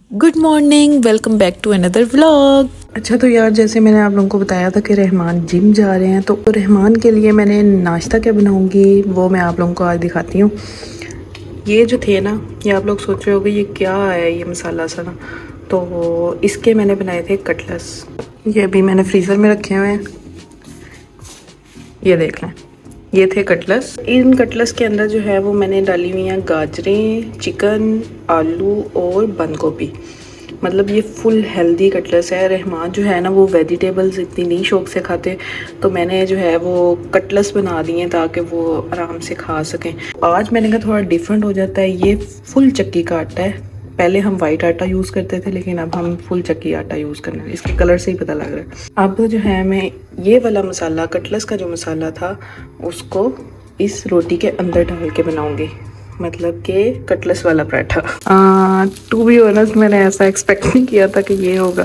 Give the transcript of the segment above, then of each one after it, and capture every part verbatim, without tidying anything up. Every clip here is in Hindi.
Good morning, welcome back to another vlog. अच्छा तो यार, जैसे मैंने आप लोगों को बताया था कि रहमान जिम जा रहे हैं, तो रहमान के लिए मैंने नाश्ता क्या बनाऊंगी वो मैं आप लोगों को आज दिखाती हूँ। ये जो थे ना, ये आप लोग सोच रहे होगे ये क्या है, ये मसाला सा ना, तो इसके मैंने बनाए थे कटलेस। ये अभी मैंने फ्रीज़र में रखे हुए हैं, ये देख लें, ये थे कटलेस। इन कटलेस के अंदर जो है वो मैंने डाली हुई हैं गाजरें, चिकन, आलू और बंद गोभी। मतलब ये फुल हेल्दी कटलेस है। रहमान जो है ना वो वेजिटेबल्स इतनी नहीं शौक से खाते, तो मैंने जो है वो कटलेस बना दिए ताकि वो आराम से खा सकें। आज मैंने कहा थोड़ा डिफरेंट हो जाता है। ये फुल चक्की का आटा है, पहले हम वाइट आटा यूज़ करते थे लेकिन अब हम फुल चक्की आटा यूज़ करना है, इसके कलर से ही पता लग रहा है। अब जो है मैं ये वाला मसाला, कटलेस का जो मसाला था, उसको इस रोटी के अंदर डाल के बनाऊंगी, मतलब कि कटलेस वाला पराठा। टू बी ऑनेस्ट मैंने ऐसा एक्सपेक्ट नहीं किया था कि ये होगा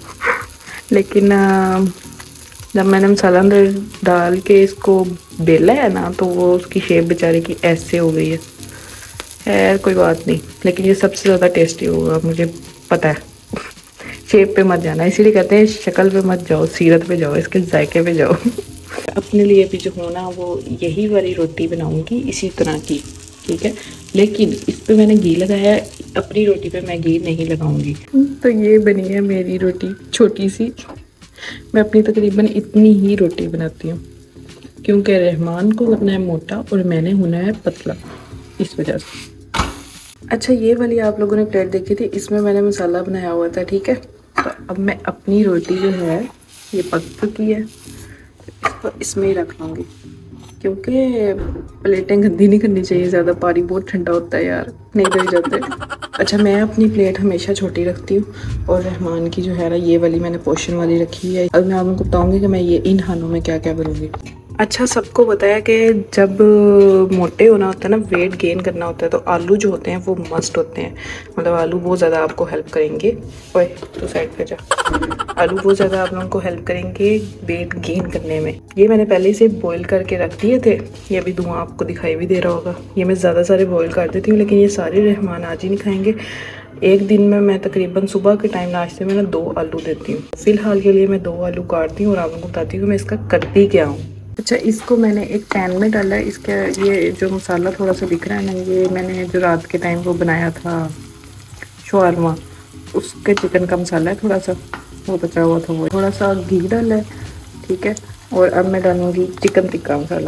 लेकिन आ, जब मैंने मसाला अंदर डाल के इसको बेला है ना, तो वो उसकी शेप बेचारे की ऐसे हो गई है। है कोई बात नहीं, लेकिन ये सबसे ज़्यादा टेस्टी होगा, मुझे पता है। शेप पे मत जाना, इसीलिए कहते हैं शक्ल पे मत जाओ, सीरत पे जाओ, इसके जायके पे जाओ। अपने लिए भी जो हो ना वो यही वाली रोटी बनाऊंगी इसी तरह की, ठीक है, लेकिन इस पे मैंने घी लगाया है, अपनी रोटी पे मैं घी नहीं लगाऊंगी। तो ये बनी है मेरी रोटी, छोटी सी। मैं अपनी तकरीबन इतनी ही रोटी बनाती हूँ क्योंकि रहमान को बनना है मोटा और मैंने होना है पतला, इस वजह से। अच्छा, ये वाली आप लोगों ने प्लेट देखी थी, इसमें मैंने मसाला बनाया हुआ था, ठीक है। तो अब मैं अपनी रोटी जो है ये पक चुकी है, इसको इसमें ही रख लूँगी क्योंकि प्लेटें गंदी नहीं करनी चाहिए, ज़्यादा पानी बहुत ठंडा होता है यार, नहीं धोए जाते। अच्छा, मैं अपनी प्लेट हमेशा छोटी रखती हूँ और रहमान की जो है ना ये वाली मैंने पोर्शन वाली रखी है। अब मैं आप लोगों को बताऊँगी कि मैं ये इन खानों में क्या क्या करूँगी। अच्छा, सबको बताया कि जब मोटे होना होता है ना, वेट गेन करना होता है, तो आलू जो होते हैं वो मस्ट होते हैं। मतलब आलू बहुत ज़्यादा आपको हेल्प करेंगे। ओए तो साइड पे जा। आलू बहुत ज़्यादा आप लोगों को हेल्प करेंगे वेट गेन करने में। ये मैंने पहले से बॉईल करके रख दिए थे, ये अभी धुआं आपको दिखाई भी दे रहा होगा। ये मैं ज़्यादा सारे बॉईल कर देती हूँ, लेकिन ये सारे रहमान आज ही नहीं खाएँगे। एक दिन में मैं तकरीबन सुबह के टाइम नाश्ते में ना दो आलू देती हूँ। फ़िलहाल के लिए मैं दो आलू काटती हूँ और आप लोगों को बताती हूँ मैं इसका करती क्या हूँ। अच्छा, इसको मैंने एक पैन में डाला है। इसका ये जो मसाला थोड़ा सा दिख रहा है ना, ये मैंने जो रात के टाइम वो बनाया था शवारमा, उसके चिकन का मसाला है, थोड़ा सा वो बचा हुआ था, वो थोड़ा सा घी डाला है, ठीक है। और अब मैं डालूँगी चिकन टिक्का मसाला,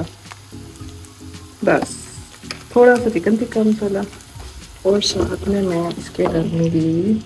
बस थोड़ा सा चिकन टिक्का मसाला, और साथ में मैं इसके डालूँगी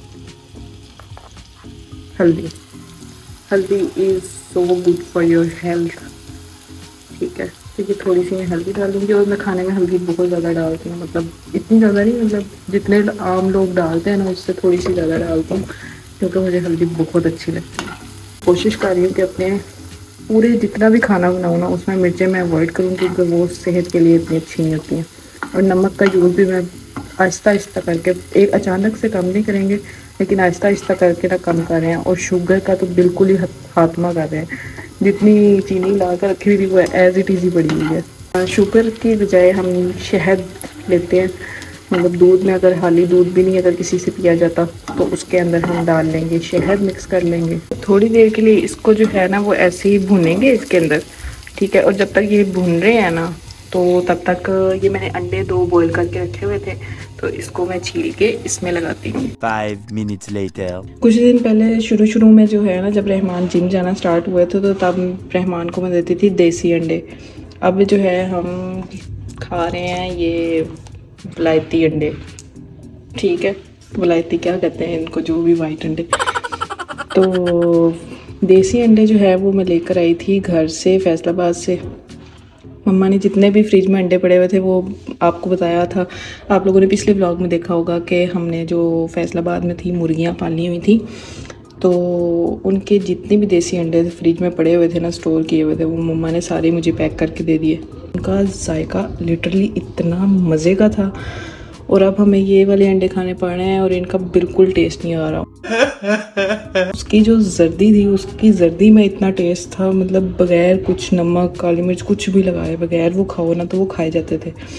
हल्दी। हल्दी is so good for your health, ठीक है। तो ये थोड़ी सी मैं हल्दी डालूंगी, और मैं खाने में हल्दी बहुत ज़्यादा डालती हूँ, मतलब इतनी ज़्यादा नहीं, मतलब जितने आम लोग डालते हैं ना उससे थोड़ी सी ज़्यादा डालती हूँ, क्योंकि मुझे हल्दी बहुत अच्छी लगती है। कोशिश कर रही हूँ कि अपने पूरे जितना भी खाना बनाऊँ ना उसमें मिर्चें मैं अवॉइड करूँ, क्योंकि वो सेहत के लिए इतनी अच्छी नहीं होती हैं। और नमक का यूज़ भी मैं आहिस्ता आहिस्ता करके, एक अचानक से कम नहीं करेंगे, लेकिन आहिस्ता आहिस्ता करके ना कम कर रहे हैं। और शुगर का तो बिल्कुल ही खात्मा कर रहे हैं, जितनी चीनी ला कर रखी हुई थी वो एज इट इज़ ही पड़ी हुई है। शुगर की बजाय हम शहद लेते हैं, मतलब दूध में अगर हाली दूध भी नहीं अगर किसी से पिया जाता तो उसके अंदर हम डाल लेंगे शहद, मिक्स कर लेंगे। थोड़ी देर के लिए इसको जो है ना वो ऐसे ही भुनेंगे इसके अंदर, ठीक है। और जब तक ये भुन रहे हैं ना, तो तब तक ये मैंने अंडे दो बॉईल करके रखे हुए थे, तो इसको मैं छील के इसमें लगाती हूँ। Five minutes later. कुछ दिन पहले शुरू शुरू में जो है ना, जब रहमान जिम जाना स्टार्ट हुए थे, तो तब रहमान को मैं देती थी देसी अंडे। अब जो है हम खा रहे हैं ये वलायती अंडे, ठीक है। वलायती क्या कहते हैं इनको, जो भी वाइट अंडे। तो देसी अंडे जो है वो मैं लेकर आई थी घर से, फैसलाबाद से। मम्मा ने जितने भी फ्रिज में अंडे पड़े हुए थे वो आपको बताया था, आप लोगों ने पिछले व्लॉग में देखा होगा कि हमने जो फैसलाबाद में थी मुर्गियाँ पाली हुई थी, तो उनके जितने भी देसी अंडे फ्रिज में पड़े हुए थे ना, स्टोर किए हुए थे, वो मम्मा ने सारे मुझे पैक करके दे दिए। उनका जायका लिटरली इतना मज़े का था, और अब हमें ये वाले अंडे खाने पड़ रहे हैं और इनका बिल्कुल टेस्ट नहीं आ रहा। उसकी जो जर्दी थी, उसकी जर्दी में इतना टेस्ट था, मतलब बगैर कुछ नमक काली मिर्च कुछ भी लगाए बगैर वो खाओ ना तो वो खाए जाते थे।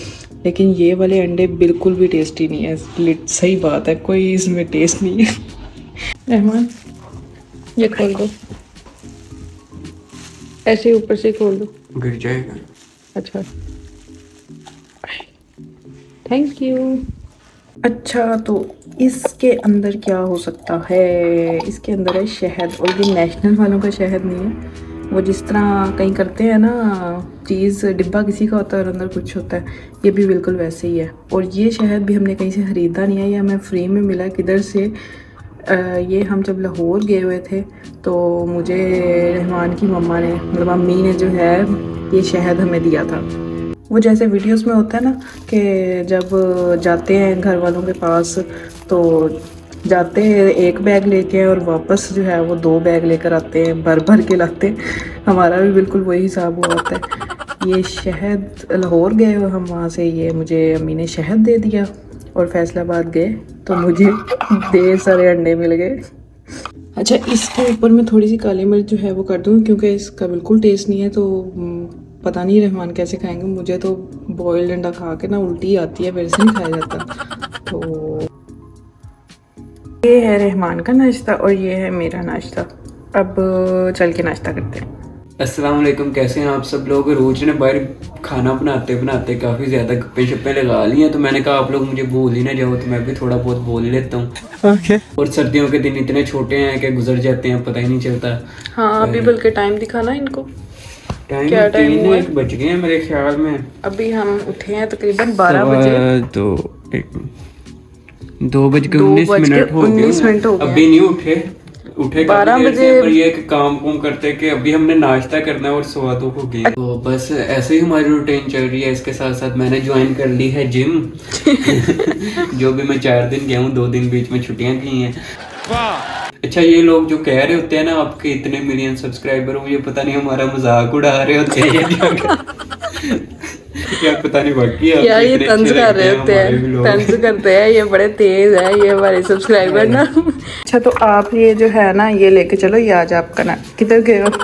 लेकिन ये वाले अंडे बिल्कुल भी टेस्टी नहीं है। सही बात है, कोई इसमें टेस्ट नहीं है। रहमान ये खोल दो, ऐसे ऊपर से खोल दो, गिर जाएगा। अच्छा थैंक यू। अच्छा तो इसके अंदर क्या हो सकता है? इसके अंदर है शहद, और ये नेशनल वालों का शहद नहीं है। वो जिस तरह कहीं करते हैं ना, चीज़ डिब्बा किसी का होता है और अंदर कुछ होता है, ये भी बिल्कुल वैसे ही है। और ये शहद भी हमने कहीं से ख़रीदा नहीं है, ये हमें फ्री में मिला। किधर से? आ, ये हम जब लाहौर गए हुए थे तो मुझे रहमान की मम्मा ने, मतलब अम्मी ने जो है ये शहद हमें दिया था। वो जैसे वीडियोस में होता है ना कि जब जाते हैं घर वालों के पास तो जाते हैं एक बैग लेके और वापस जो है वो दो बैग लेकर आते हैं, भर भर के लाते हैं। हमारा भी बिल्कुल वही हिसाब हुआ होता है। ये शहद लाहौर गए और हम वहाँ से ये मुझे अम्मी ने शहद दे दिया, और फैसलाबाद गए तो मुझे ढेर सारे अंडे मिल गए। अच्छा इसके ऊपर मैं थोड़ी सी काली मिर्च जो है वो कर दूँ, क्योंकि इसका बिल्कुल टेस्ट नहीं है, तो पता नहीं रहमान कैसे खाएंगे। मुझे तो बॉइल्ड अंडा खा के ना उल्टी आती है, मेरे से नहीं खाया जाता। तो ये है रहमान का नाश्ता और ये है मेरा नाश्ता। अब चल के नाश्ता करते हैं। अस्सलाम वालेकुम, कैसे हैं आप सब लोग? रोज ने बाहर खाना बनाते बनाते काफ़ी ज़्यादा गप्पे शप्पे लगा ली हैं, तो मैंने कहा आप लोग मुझे भूल ही ना जाओ, तो मैं भी थोड़ा बहुत बोल लेता हूँ। okay. और सर्दियों के दिन इतने छोटे हैं कि गुजर जाते हैं, पता ही नहीं चलता। हाँ अभी बल्कि टाइम दिखाना इनको, टाइम क्या टाइम हुआ? एक बज गए हैं मेरे ख्याल में। अभी हम उठे हैं तकरीबन बारह बजे, तो एक दो बज के उन्नीस मिनट हो गए, अभी नहीं उठे उठे बारह बजे। पर ये काम कुम करते कि अभी हमने नाश्ता करना है और सवा दो हो गई। तो बस ऐसे ही हमारी रूटीन चल रही है। इसके साथ साथ मैंने ज्वाइन कर ली है जिम। जो भी मैं चार दिन गया हूँ, दो दिन बीच में छुट्टियां की हैं। अच्छा ये लोग जो कह रहे होते हैं ना आपके इतने मिलियन सब्सक्राइबर हो, ये पता नहीं हमारा मजाक उड़ा रहे होते हैं क्या पता नहीं। बाकी क्या ये तंज कर रहे होते हैं, तंज करते हैं, ये बड़े तेज है ये हमारे सब्सक्राइबर ना। अच्छा तो आप ये जो है ना ये लेके चलो, ये आज आपका ना, किधर गए हो?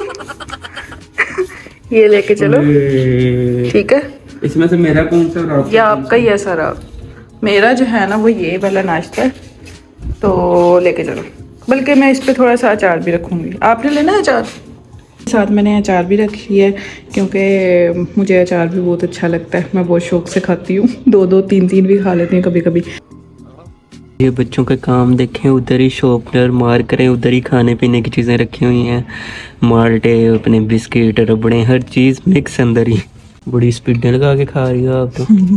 ये लेके चलो, ठीक है। इसमें से मेरा कौन सा? ये आपका ही है सारा। मेरा जो है ना वो ये वाला नाश्ता है, तो लेके चलो। बल्कि मैं इस पे थोड़ा सा अचार भी रखूँगी। आपने लेना है अचार? साथ मैंने अचार भी रखी है, क्योंकि मुझे अचार भी बहुत अच्छा लगता है। मैं बहुत शौक से खाती हूँ, दो दो तीन तीन भी खा लेती हूँ कभी कभी। ये बच्चों का काम देखें, उधर ही शॉर्पनर मार करें, उधर ही खाने पीने की चीज़ें रखी हुई हैं, माल्टे, अपने बिस्किट, रबड़े, हर चीज़ मिक्स अंदर ही। बड़ी स्पीडें लगा के खा रही हो आप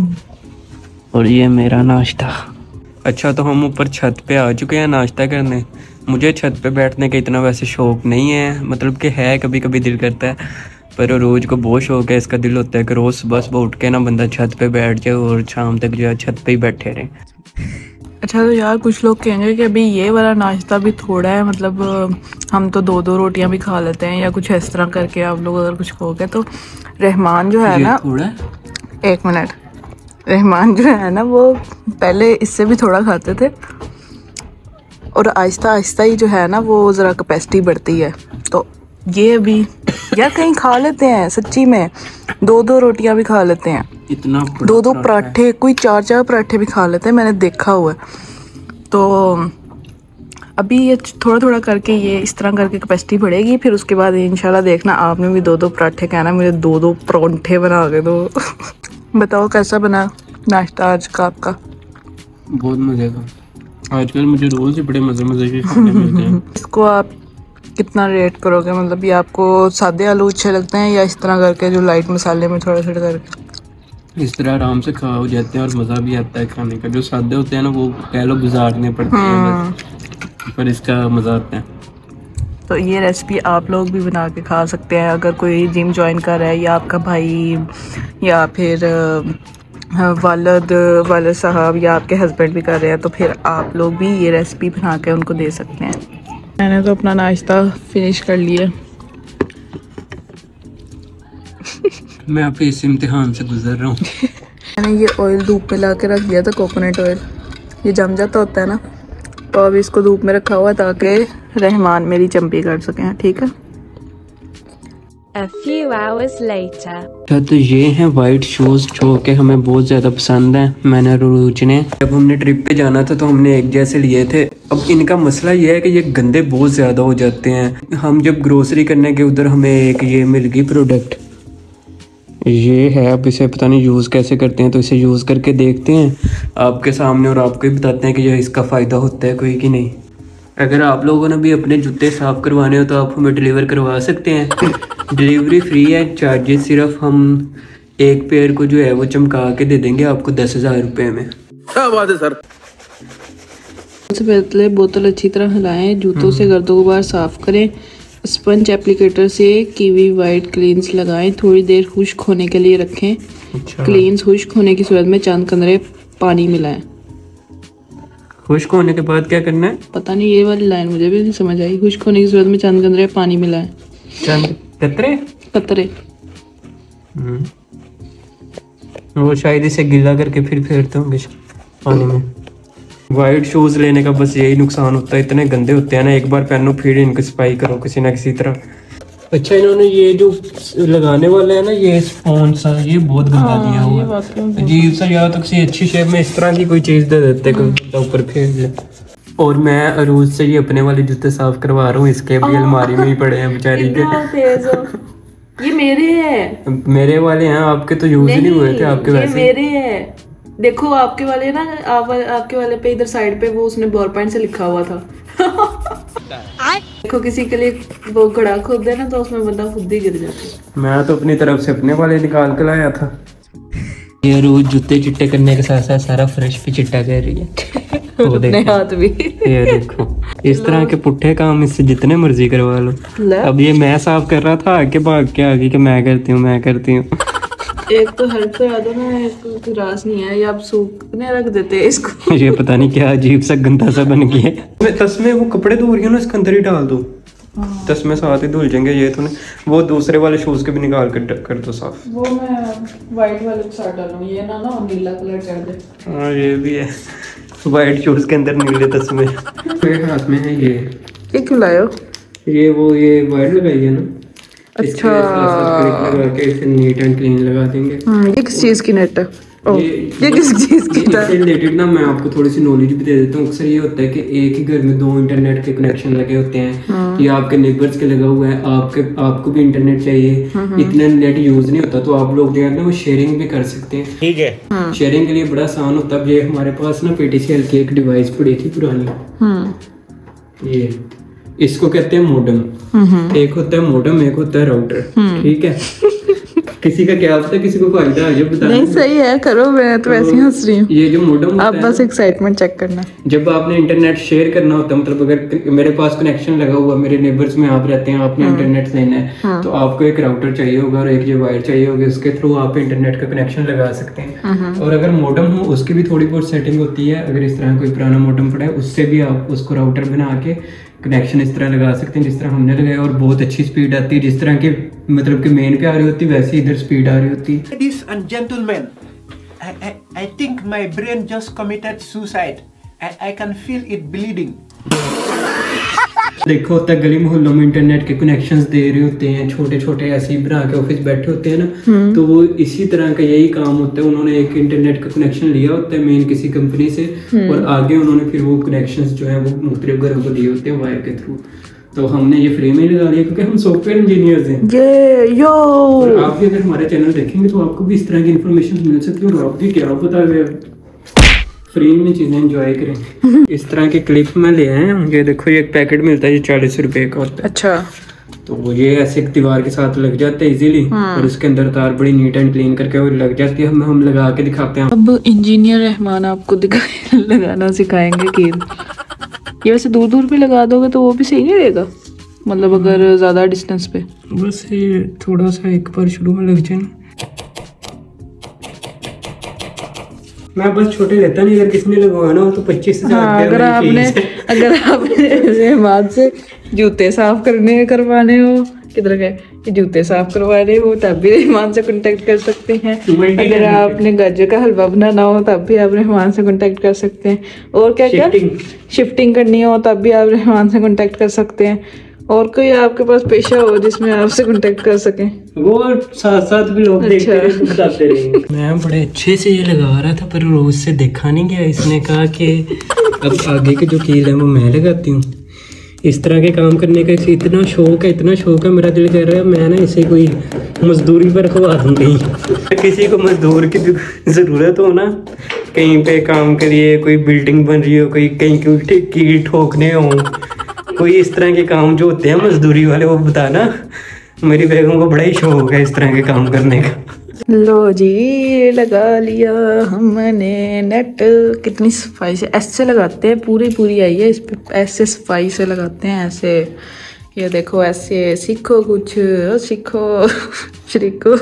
तो। और ये मेरा नाश्ता। अच्छा तो हम ऊपर छत पे आ चुके हैं नाश्ता करने। मुझे छत पे बैठने का इतना वैसे शौक नहीं है, मतलब कि है कभी कभी दिल करता है, पर रोज़ को बहुत शौक है इसका। दिल होता है कि रोज़ सुबह सुबह उठ के ना बंदा छत पे बैठ जाए और शाम तक जो है छत पे ही बैठे रहे। अच्छा तो यार कुछ लोग कहेंगे कि अभी ये वाला नाश्ता भी थोड़ा है, मतलब हम तो दो दो रोटियां भी खा लेते हैं या कुछ इस तरह करके। आप लोग अगर कुछ कहोगे तो रहमान जो है ना, थोड़ा एक मिनट, रहमान जो है ना वो पहले इससे भी थोड़ा खाते थे, और आहिस्ता आहिस्ता ही जो है ना वो ज़रा कैपेसिटी बढ़ती है। तो ये अभी यार कहीं खा लेते हैं, सच्ची में दो दो रोटियां भी खा लेते हैं, इतना दो दो पराठे, कोई चार चार पराठे भी खा लेते हैं, मैंने देखा हुआ है। तो अभी ये थोड़ा थोड़ा करके ये इस तरह करके कैपेसिटी बढ़ेगी, फिर उसके बाद इंशाल्लाह देखना आपने भी दो दो पराठे कहना मुझे दो दो परांठे बना के दो। बताओ कैसा बना नाश्ता आज का आपका? बहुत मज़े का। आजकल मुझे रोज़ ही बड़े मज़े मज़े के खाने मिलते हैं। इसको आप कितना रेट करोगे? मतलब ये आपको सादे आलू अच्छे लगते हैं या इस तरह करके जो लाइट मसाले में थोड़ा थोड़ा करके? इस तरह आराम से खा हो जाते हैं और मज़ा भी आता है खाने का। जो सादे होते हैं ना वो कह लो गुजारने पड़ते हैं बस, पर इसका मज़ा आता है। तो ये रेसिपी आप लोग भी बना के खा सकते हैं। अगर कोई जिम ज्वाइन कर रहा है या आपका भाई या फिर वालद वालद साहब या आपके हस्बैंड भी कर रहे हैं, तो फिर आप लोग भी ये रेसिपी बना के उनको दे सकते हैं। मैंने तो अपना नाश्ता फिनिश कर लिया। मैं आपके इस इम्तिहान से गुजर रहा हूँ। मैंने ये ऑयल धूप पे ला के रख दिया था, कोकोनट ऑयल। ये जम जाता होता है ना, तो अब इसको धूप में रखा हुआ है ताकि रहमान मेरी चंपी कर सकें, ठीक है। A few hours later. अच्छा, तो ये हैं वाइट शूज़ जो कि हमें बहुत ज़्यादा पसंद हैं। मैंने और अरूज ने जब हमने ट्रिप पे जाना था तो हमने एक जैसे लिए थे। अब इनका मसला ये है कि ये गंदे बहुत ज़्यादा हो जाते हैं। हम जब ग्रोसरी करने के उधर हमें एक ये मिल गई प्रोडक्ट, ये है। अब इसे पता नहीं यूज़ कैसे करते हैं, तो इसे यूज़ करके देखते हैं आपके सामने और आपको ही बताते हैं कि ये इसका फ़ायदा होता है कोई कि नहीं। अगर आप लोगों ने भी अपने जूते साफ़ करवाने हो तो आप हमें डिलीवर करवा सकते हैं। डिलीवरी फ्री है, चार्जेस सिर्फ हम एक पेयर को जो है वो चमका के दे देंगे आपको दस हज़ार रुपये में। क्या बात है सर। सबसे पहले बोतल अच्छी तरह हिलाएं, जूतों से गर्दों को बाहर साफ करें। स्पंज एप्लीकेटर से कीवी वाइट क्लींस लगाएं, थोड़ी देर खुश्क होने के लिए रखें। अच्छा। क्लींस खुश्क होने की सूरत में चंद कतरे पानी मिलाएं। खुश्क होने के बाद क्या करना है? पता नहीं, ये वाली लाइन मुझे भी नहीं समझ आई। खुश्क होने की सूरत में चंद कतरे पानी मिलाएं। चंद कतरे कतरे वो शायद इसे गीला करके फिर फेरते होंगे पानी में। वाइट शूज़ लेने का बस यही नुकसान होता है, इतने गंदे होते हैं ना, एक बार पहनो फिर इनको सफाई करो किसी ना किसी तरह। अच्छा, इन्होंने ये जो लगाने वाला है ना, ये स्पॉन सा, ये बहुत गंदा हाँ, दिया हुआ है, अजीब सा। या तो किसी अच्छी शेप में इस तरह की कोई चीज़ दे देते कोई ऊपर फेर ले। और मैं अरूज से ये अपने वाले जूते साफ करवा रहा हूँ, इसके भी अलमारी में ही पड़े हैं बेचारी के। ये मेरे हैं। मेरे वाले हैं, आपके तो यूज ही नहीं हुए थे आपके ये वैसे। मेरे हैं, देखो आपके वाले ना, आप आपके वाले पे इधर साइड पे वो उसने बॉल पॉइंट से लिखा हुआ था। देखो किसी के लिए वो घड़ा खोद है ना तो उसमें बंदा खुद ही गिर जाता है। मैं तो अपनी तरफ से अपने वाले निकाल के लाया था। ये रोज जूते चिट्टे करने के साथ साथ सारा फ्रेश भी चिट्टा कर रही है। वो देखो, हाथ भी ये देखो, इस तरह के पुट्ठे काम इससे जितने मर्जी करवा लो। अब ये मैं साफ कर रहा था, आगे भाग के आगे कि मैं करती हूँ मैं करती हूँ। एक तो हेल्प करा दो ना, एक रास नहीं है, ये आप सूखने रख देते हैं इसको। ये पता नहीं क्या अजीब सा गंदा सा बन गया है। तस्मे वो कपड़े धो रही है ना, इसके अंदर ही डाल दो, तस्मे साथ ही धुल जाएंगे। ये तो नहीं, वो दूसरे वाले शूज के भी निकाल कर कर दो साफ। वो मैं वाइट वाले के साथ डालूं, ये ना ना नीला कलर कर दे। हाँ ये भी है, वाइट शूज के अंदर नीले तस्मे। मेरे हाथ में है ये। ये क्यों लायो? ये वो ये वाइट लगाई है ना, अच्छा, लगा के इसे नीट एंड क्लीन लगा देंगे। ये किस चीज की नेट है? ये, ये किस चीज की था? इससे रिलेटेड ना मैं आपको थोड़ी सी नॉलेज भी दे देता हूँ। अक्सर ये होता है कि एक ही घर में दो इंटरनेट के कनेक्शन लगे होते हैं, या आपके नेबर्स के लगा हुआ है, आपके आपको भी इंटरनेट चाहिए, इतना नेट यूज नहीं होता, तो आप लोग जो है ना वो शेयरिंग भी कर सकते हैं। ठीक है, शेयरिंग के लिए बड़ा आसान होता है। ये हमारे पास ना पीटीसीएल की एक डिवाइस पड़ी थी पुरानी, ये इसको कहते हैं मॉडेम। एक होता है मॉडेम, एक होता है राउटर। ठीक है, किसी का क्या पता, किसी को फायदा है, बता नहीं सही है, करो, मैं तो वैसे ही हंस रही हूँ। ये जो मॉडेम आप बस एक्साइटमेंट चेक करना। जब आपने इंटरनेट शेयर करना होता है, मतलब अगर मेरे पास कनेक्शन लगा हुआ, मेरे नेबर्स में आप रहते हैं, आपने इंटरनेट लेना है, तो आपको एक राउटर चाहिए होगा और एक जो वायर चाहिए होगी, उसके थ्रू आप इंटरनेट का कनेक्शन लगा सकते हैं। और अगर मॉडेम हो, उसकी भी थोड़ी बहुत सेटिंग होती है। अगर इस तरह कोई पुराना मॉडेम पड़ा है, उससे भी आप उसको राउटर बना के कनेक्शन इस तरह लगा सकते हैं जिस तरह हमने लगाया, और बहुत अच्छी स्पीड आती है। जिस तरह की मतलब कि मेन पे आ रही होती है, वैसे इधर स्पीड आ रही होती है। Ladies and gentlemen, I, I, I think my brain just committed suicide. I, I can feel it bleeding. देखो होता है गली मोहल्लों में इंटरनेट के कनेक्शंस दे रहे होते हैं, छोटे छोटे ऐसे ही बना के ऑफिस बैठे होते हैं ना, तो वो इसी तरह का यही काम होता है। उन्होंने एक इंटरनेट का कनेक्शन लिया होता है मेन किसी कंपनी से, और आगे उन्होंने फिर वो कनेक्शंस जो है वो मुख्तलिफ घरों को दिए होते हैं वायर के थ्रू। तो हमने ये फ्री में ही लगा लिया क्योंकि हम सॉफ्टवेयर इंजीनियर्स हैं। ये यो और आप भी अगर हमारे चैनल देखेंगे तो आपको भी इस तरह की इन्फॉर्मेशन मिल सकती है, और आप भी क्या पता है फ्री में चीजें एंजॉय करें। इस तरह के क्लिप में ले आए हैं। ये देखो, ये एक पैकेट मिलता है जो चालीस रुपए का होता है। अच्छा, तो वो ये ऐसे एक दीवार के साथ लग जाते हैं इजीली, और इसके अंदर तार बड़ी नीट एंड क्लीन करके वो लग जाती है। हम हम लगा के दिखाते हैं। अब इंजीनियर रहमान आपको दिखाए लगाना सिखाएंगे कील। ये वैसे दूर दूर पे लगा दोगे तो वो भी सही नहीं रहेगा, मतलब अगर ज्यादा डिस्टेंस पे। बस ये थोड़ा सा एक बार शुरू में लग जाए। मैं बस छोटे लेता नहीं, अगर किसी ने लगवाना हो तो पच्चीस हजार। हाँ, अगर आपने अगर आपने रहमान से जूते साफ करने करवाने हो, किधर गए जूते साफ करवाने हो, तब भी रहमान से कांटेक्ट कर सकते हैं। अगर आपने गाजर का हलवा बनाना हो तब भी आप रहमान से कांटेक्ट कर सकते हैं। और क्या क्या शिफ्टिंग करनी हो तब भी आप रहमान से कांटेक्ट कर सकते हैं। और कोई आपके पास पेशा हो जिसमें आपसे कांटेक्ट कर सकें? वो साथ साथ भी लोग देखते अच्छा। रहे, बताते रहे। मैं बड़े अच्छे से ये लगा रहा था पर रोज से देखा नहीं गया। इसने कहा कि अब आगे के जो कील है वो मैं लगाती हूँ। इस तरह के काम करने का इसे इतना शौक है, इतना शौक है, मेरा दिल कह रहा है मैं ना इसे कोई मजदूरी पर रखवा दूँ। कहीं किसी को मजदूर की ज़रूरत हो ना, कहीं पे काम करिए, कोई बिल्डिंग बन रही हो, कोई कहीं कोई कील ठोकने हो, कोई इस तरह के काम जो होते हैं मजदूरी वाले, वो बताना। मेरी बेगम को बड़ा ही शौक है इस तरह के काम करने का। लो जी, लगा लिया हमने नेट। कितनी सफाई से ऐसे लगाते हैं, पूरी पूरी आई है इस पे, ऐसे सफाई से लगाते हैं ऐसे। ये देखो ऐसे, सीखो कुछ, सीखो शरीको।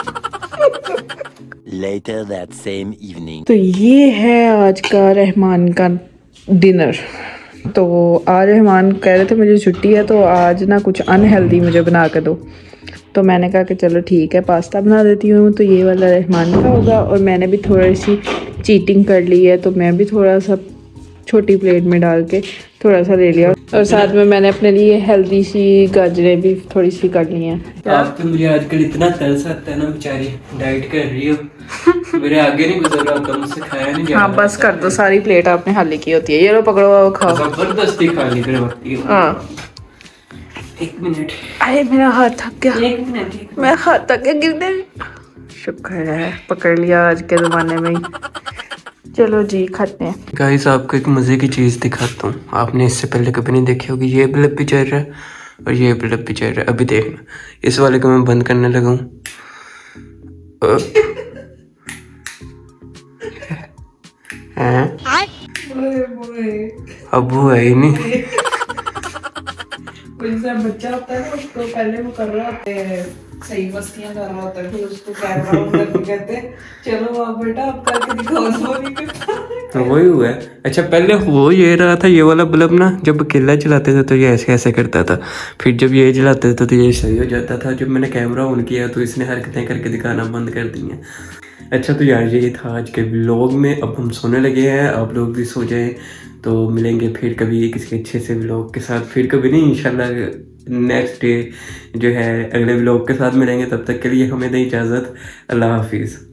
Later that same evening. तो ये है आज का रहमान का डिनर। तो आज रहमान कह रहे थे मुझे छुट्टी है तो आज ना कुछ अनहेल्दी मुझे बना के दो। तो मैंने कहा कि चलो ठीक है, पास्ता बना देती हूँ। तो ये वाला रहमान का होगा और मैंने भी थोड़ी सी चीटिंग कर ली है, तो मैं भी थोड़ा सा छोटी प्लेट में डाल के थोड़ा सा ले लिया। और साथ में मैंने अपने लिए हेल्दी सी गाजरें भी थोड़ी सी काट ली हैं। आप तो मुझे आजकल इतना तरस आता है ना, बेचारी डाइट कर रही हो, मेरे आगे नहीं गुजर रहा था, मुझसे खाया नहीं जा हाँ रहा। बस कर दो, सारी प्लेट आपने खाली की होती है। ये लो पकड़ो, खाओ। जबरदस्ती खा ली करवाती हो। हाँ एक मिनट, अरे मेरा हाथ थक गया, एक मिनट, मैं हाथ थक गया गिरने। शुक्र है पकड़ लिया आज के ज़माने में ही। चलो जी खाते हैं। गाइस आपको एक मज़े की चीज़ दिखाता हूँ, आपने इससे पहले कभी नहीं देखी होगी। ये बल्ब भी चल रहा है और ये बल्ब भी चल रहा है। अभी देखना, इस वाले को मैं बंद करने लगा हूँ। अब वो है ही नहीं। बच्चा होता है ना, उसको पहले वो कर रहा होता है, सही मस्तियां कर रहा होता है, फिर उसको कैमरा ऑन करके कहते हैं चलो आप बेटा आप करके दिखाओ। तो नहीं करता। तो वही हुआ है। अच्छा पहले वो ये रहा था, ये वाला बल्ब ना जब अकेला चलाते थे तो ये ऐसे ऐसे करता था, फिर जब ये जलाते थे तो ये सही हो जाता था। जब मैंने कैमरा ऑन किया तो इसने हरकतें करके दिखाना बंद कर दी हैं। अच्छा तो यार ये था आज के व्लॉग में। अब हम सोने लगे हैं, आप लोग भी सो जाएं। तो मिलेंगे फिर कभी किसी अच्छे से व्लॉग के साथ, फिर कभी नहीं, इंशाल्लाह नेक्स्ट डे जो है अगले व्लॉग के साथ मिलेंगे। तब तक के लिए हमें दें इजाज़त। अल्लाह हाफिज़।